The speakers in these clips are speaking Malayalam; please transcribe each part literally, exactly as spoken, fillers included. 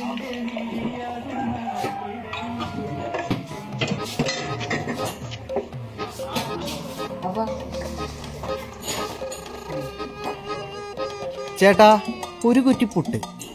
ചേട്ടാ, ഒരു കുറ്റി പുട്ട്.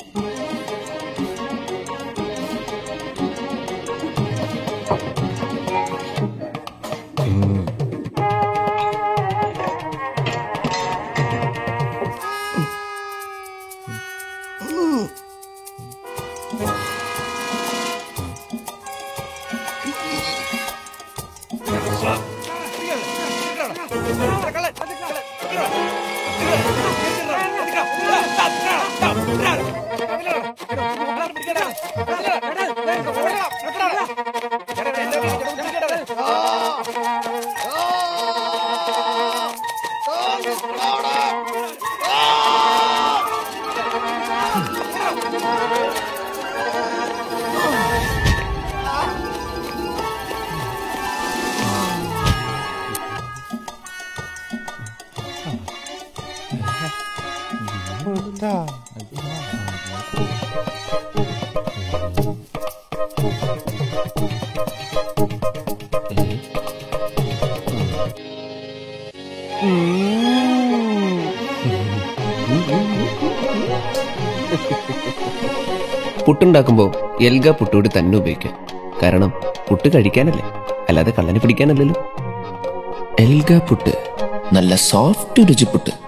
പുട്ടുണ്ടാക്കുമ്പോൾ എൽഗ പുട്ടുപൊടി തന്നെ ഉപയോഗിക്കാം. കാരണം പുട്ട് കഴിക്കാനല്ലേ, അല്ലാതെ കള്ളനെ പിടിക്കാനല്ലല്ലോ. എൽഗ പുട്ട്, നല്ല സോഫ്റ്റ് രുചിപ്പുട്ട്.